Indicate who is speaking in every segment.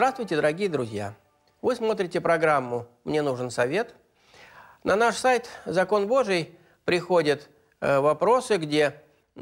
Speaker 1: Здравствуйте, дорогие друзья! Вы смотрите программу «Мне нужен совет». На наш сайт «Закон Божий» приходят вопросы, где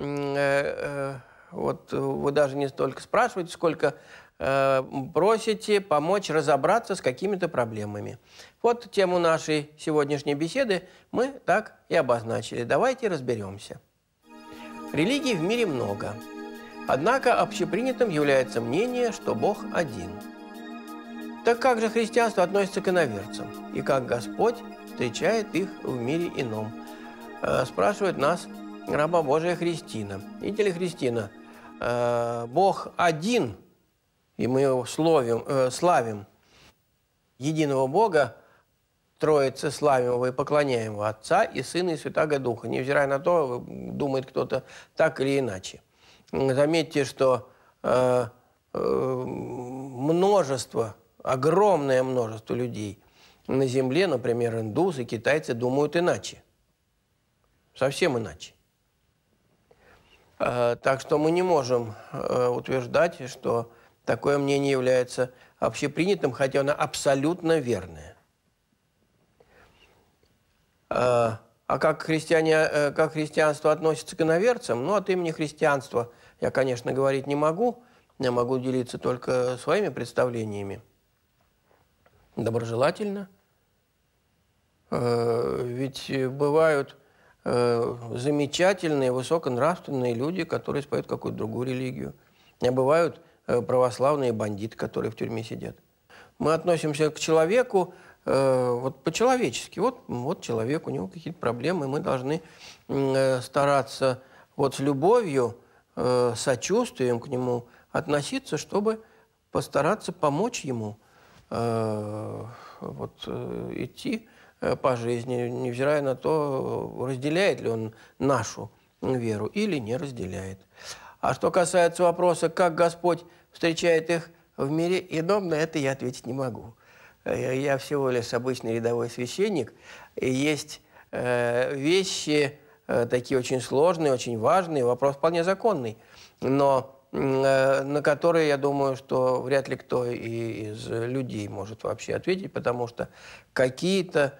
Speaker 1: вот вы даже не столько спрашиваете, сколько просите помочь разобраться с какими-то проблемами. Вот тему нашей сегодняшней беседы мы так и обозначили. Давайте разберемся. Религий в мире много. Однако общепринятым является мнение, что Бог один. Так как же христианство относится к иноверцам? И как Господь встречает их в мире ином? Спрашивает нас раба Божия Христина. Видите ли, Христина, Бог один, и мы его славим, единого Бога, Троицы славим его и поклоняем его, Отца и Сына и Святаго Духа. Невзирая на то, думает кто-то так или иначе. Заметьте, что огромное множество людей на Земле, например, индусы, китайцы, думают иначе. Совсем иначе. Так что мы не можем утверждать, что такое мнение является общепринятым, хотя оно абсолютно верное. А как христианство относится к иноверцам? Ну, от имени христианства я, конечно, говорить не могу. Я могу делиться только своими представлениями. Доброжелательно. Ведь бывают замечательные, высоконравственные люди, которые исповедуют какую-то другую религию. А бывают православные бандиты, которые в тюрьме сидят. Мы относимся к человеку вот по-человечески. Вот человек, у него какие-то проблемы, мы должны стараться вот с любовью, сочувствием к нему относиться, чтобы постараться помочь ему идти по жизни, невзирая на то, разделяет ли он нашу веру или не разделяет. А что касается вопроса, как Господь встречает их в мире ином, на это я ответить не могу. Я всего лишь обычный рядовой священник, и есть вещи такие очень сложные, очень важные, вопрос вполне законный, но на которые, я думаю, что вряд ли кто из людей может вообще ответить, потому что какие-то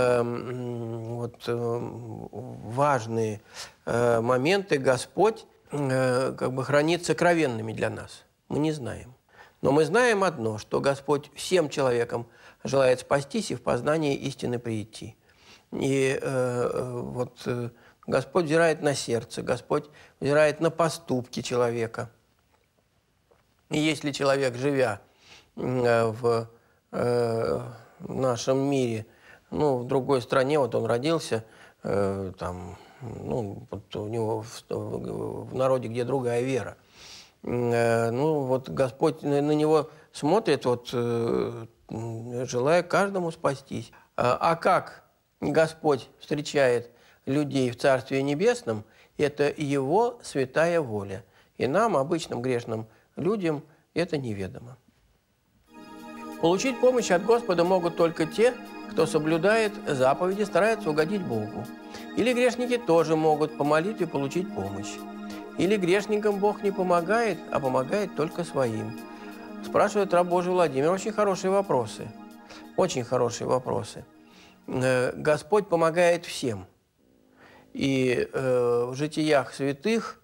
Speaker 1: важные моменты Господь как бы хранит сокровенными для нас. Мы не знаем. Но мы знаем одно, что Господь всем человекам желает спастись и в познание истины прийти. И Господь взирает на сердце, Господь взирает на поступки человека. И если человек, живя в нашем мире, в другой стране, вот он родился, у него в народе, где другая вера, Господь на него смотрит, желая каждому спастись. А как Господь встречает людей в Царстве Небесном, это Его святая воля. И нам, обычным грешным людям, это неведомо. Получить помощь от Господа могут только те, кто соблюдает заповеди, старается угодить Богу. Или грешники тоже могут по молитве получить помощь. Или грешникам Бог не помогает, а помогает только своим. Спрашивает раб Божий Владимир. Очень хорошие вопросы. Очень хорошие вопросы. Господь помогает всем. И в житиях святых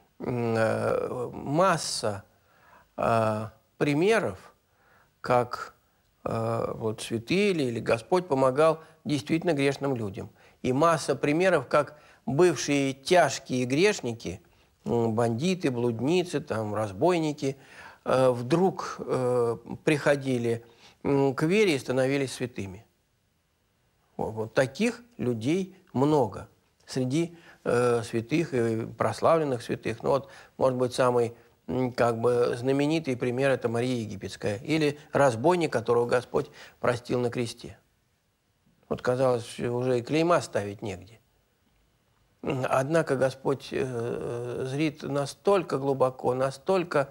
Speaker 1: масса примеров, как святые или Господь помогал действительно грешным людям. И масса примеров, как бывшие тяжкие грешники, бандиты, блудницы, разбойники, вдруг приходили к вере и становились святыми. Вот таких людей много среди святых и прославленных святых. Может быть, самый знаменитый пример – это Мария Египетская. Или разбойник, которого Господь простил на кресте. Казалось, уже и клейма ставить негде. Однако Господь зрит настолько глубоко, настолько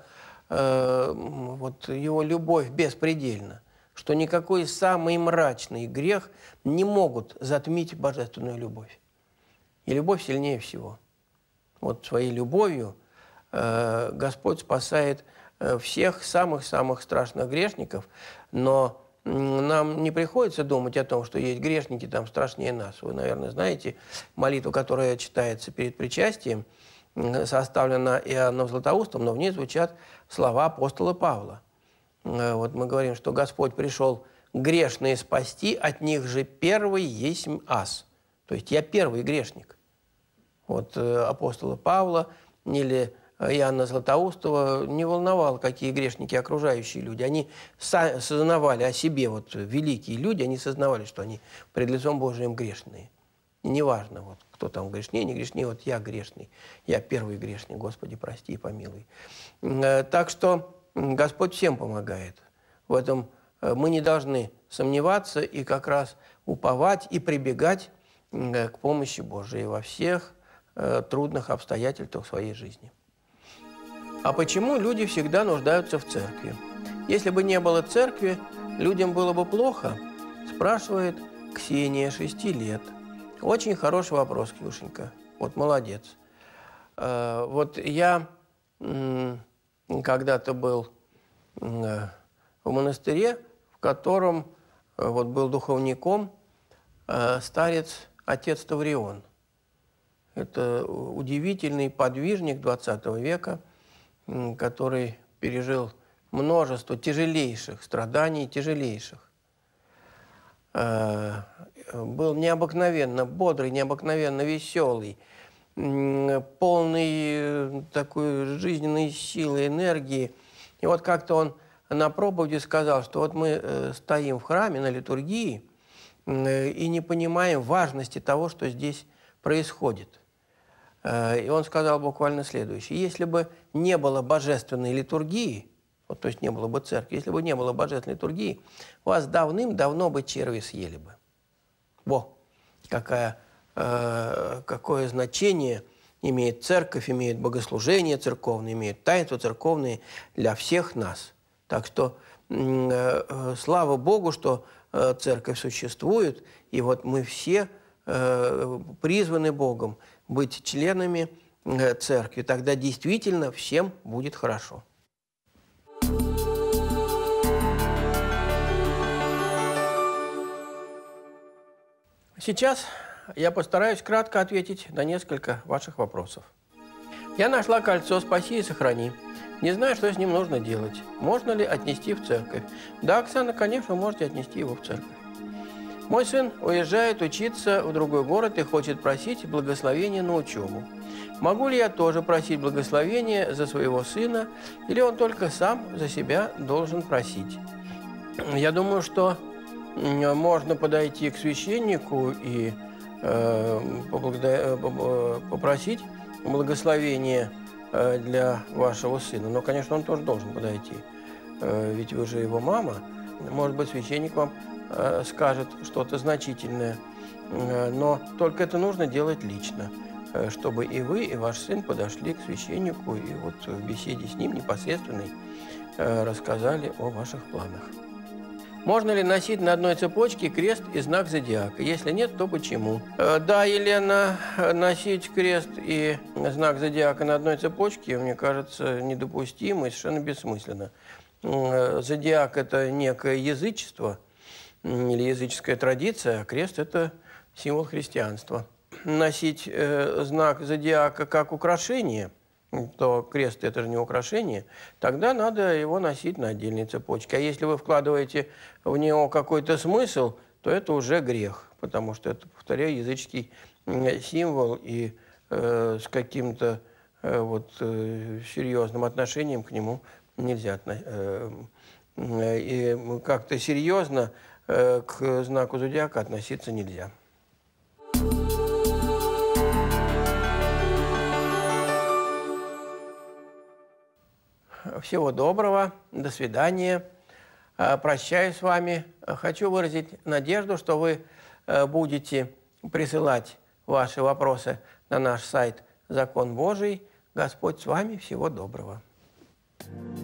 Speaker 1: Его любовь беспредельна, что никакой самый мрачный грех не могут затмить божественную любовь. И любовь сильнее всего. Своей любовью Господь спасает всех самых-самых страшных грешников, но нам не приходится думать о том, что есть грешники там страшнее нас. Вы, наверное, знаете молитву, которая читается перед причастием, составлена Иоанном Златоустом, но в ней звучат слова апостола Павла. Вот мы говорим, что Господь пришел грешные спасти, от них же первый есть ас. То есть я первый грешник. Вот апостола Павла или Иоанна Златоустова не волновало, какие грешники окружающие люди. Они сознавали о себе, вот великие люди, они сознавали, что они пред лицом Божиим грешные. И неважно, вот, кто там грешнее, не грешнее, вот я грешный, я первый грешник, Господи, прости и помилуй. Так что Господь всем помогает. В этом мы не должны сомневаться и как раз уповать и прибегать к помощи Божией во всех трудных обстоятельствах своей жизни. А почему люди всегда нуждаются в церкви? Если бы не было церкви, людям было бы плохо? Спрашивает Ксения, 6 лет. Очень хороший вопрос, Ксюшенька. Вот молодец. Вот я когда-то был в монастыре, в котором вот был духовником старец отец Таврион. Это удивительный подвижник 20 века, который пережил множество тяжелейших страданий, тяжелейших. Был необыкновенно бодрый, необыкновенно веселый, полный такой жизненной силы, энергии. И вот как-то он на проповеди сказал, что вот мы стоим в храме на литургии и не понимаем важности того, что здесь происходит. И он сказал буквально следующее. Если бы не было божественной литургии, вот, то есть не было бы церкви, если бы не было божественной литургии, вас давным-давно бы черви съели бы. Во, какое значение имеет церковь, имеет богослужение церковное, имеет таинства церковные для всех нас. Так что слава Богу, что церковь существует, и вот мы все призваны Богом быть членами церкви. Тогда действительно всем будет хорошо. Сейчас я постараюсь кратко ответить на несколько ваших вопросов. Я нашла кольцо «Спаси и сохрани». Не знаю, что с ним нужно делать. Можно ли отнести в церковь? Да, Оксана, конечно, можете отнести его в церковь. Мой сын уезжает учиться в другой город и хочет просить благословения на учебу. Могу ли я тоже просить благословения за своего сына, или он только сам за себя должен просить? Я думаю, что можно подойти к священнику и попросить благословения для вашего сына. Но, конечно, он тоже должен подойти, ведь вы же его мама. Может быть, священник вам скажет что-то значительное, но только это нужно делать лично, чтобы и вы, и ваш сын подошли к священнику и вот в беседе с ним непосредственной рассказали о ваших планах. Можно ли носить на одной цепочке крест и знак зодиака? Если нет, то почему? Да, Елена, носить крест и знак зодиака на одной цепочке, мне кажется, недопустимо и совершенно бессмысленно. Зодиак – это некое язычество или языческая традиция, а крест – это символ христианства. Носить знак зодиака как украшение, то крест – это же не украшение, тогда надо его носить на отдельной цепочке. А если вы вкладываете в него какой-то смысл, то это уже грех, потому что это, повторяю, языческий символ, и с каким-то серьезным отношением к нему нельзя и как-то серьезно к знаку зодиака относиться нельзя. Всего доброго, до свидания. Прощаюсь с вами. Хочу выразить надежду, что вы будете присылать ваши вопросы на наш сайт «Закон Божий». Господь с вами. Всего доброго.